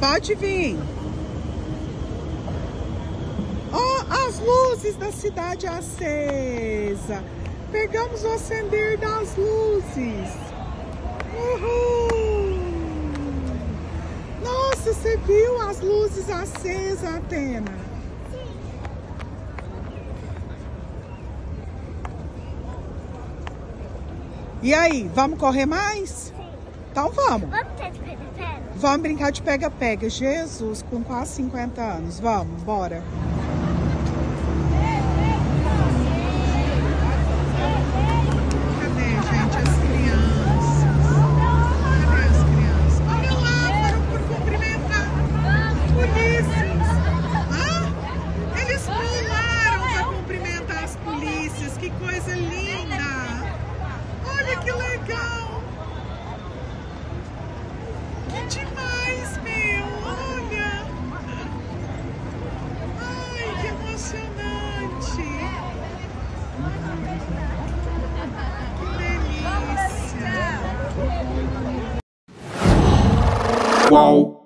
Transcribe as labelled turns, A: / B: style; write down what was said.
A: Pode vir. Ó, as luzes da cidade acesa. Pegamos o acender das luzes. Uhul. Nossa, você viu as luzes acesas, Atena? E aí, vamos correr mais?
B: Sim.
A: Então vamos.
B: Vamos brincar de pega-pega?
A: Vamos brincar de pega-pega. Jesus, com quase 50 anos. Vamos, bora. Cadê, gente, as crianças? Cadê as crianças? Olha lá, foram por cumprimentar polícias. Ah, eles pularam para cumprimentar as polícias. Que coisa linda. Olha que legal! Que demais, meu! Olha! Ai, que emocionante! Que delícia!
C: Uau!